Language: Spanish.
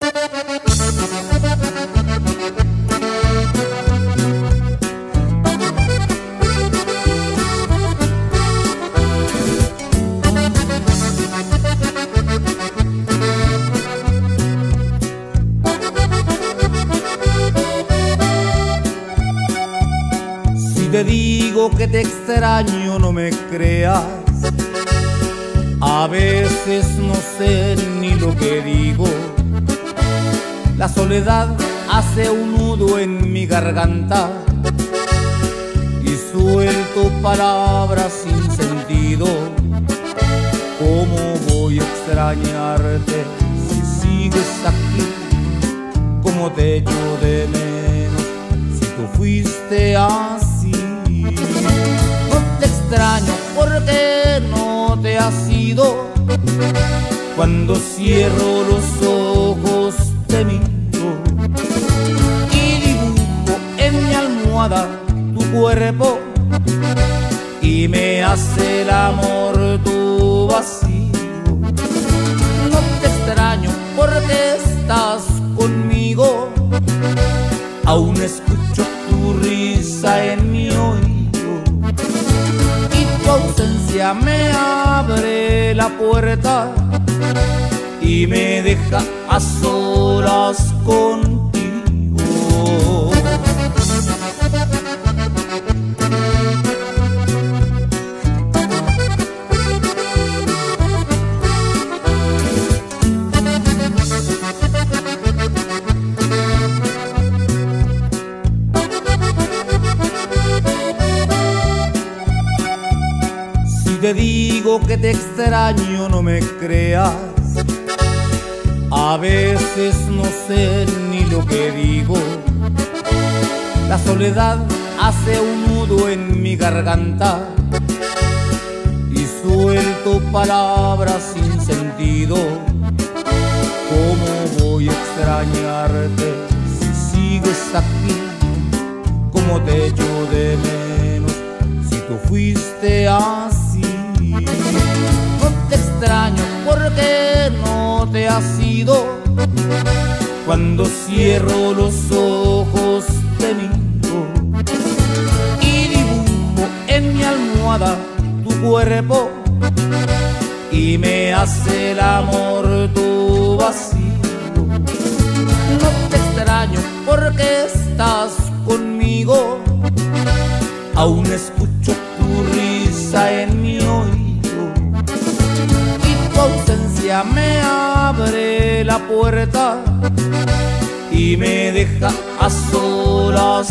Te digo que te extraño, no me creas. A veces no sé ni lo que digo. La soledad hace un nudo en mi garganta y suelto palabras sin sentido. ¿Cómo voy a extrañarte si sigues aquí? ¿Cómo te echo de menos si tú fuiste así? No te extraño porque no te has ido. Cuando cierro los ojos te miro y dibujo en mi almohada tu cuerpo y me hace el amor tu vacío. No te extraño porque estás conmigo. Aún escucho tu risa en mi oído y tu ausencia me abre la puerta y me deja a solas contigo. Te digo que te extraño, no me creas. A veces no sé ni lo que digo. La soledad hace un nudo en mi garganta y suelto palabras sin sentido. ¿Cómo voy a extrañarte si sigues aquí? ¿Cómo te echo de menos si tú fuiste así? No te extraño porque no te has ido. Cuando cierro los ojos te miro y dibujo en mi almohada tu cuerpo y me hace el amor tu vacío. No te extraño porque estás conmigo. Aún escucho tu risa en mi oído y tu ausencia me abre la puerta y me deja a solas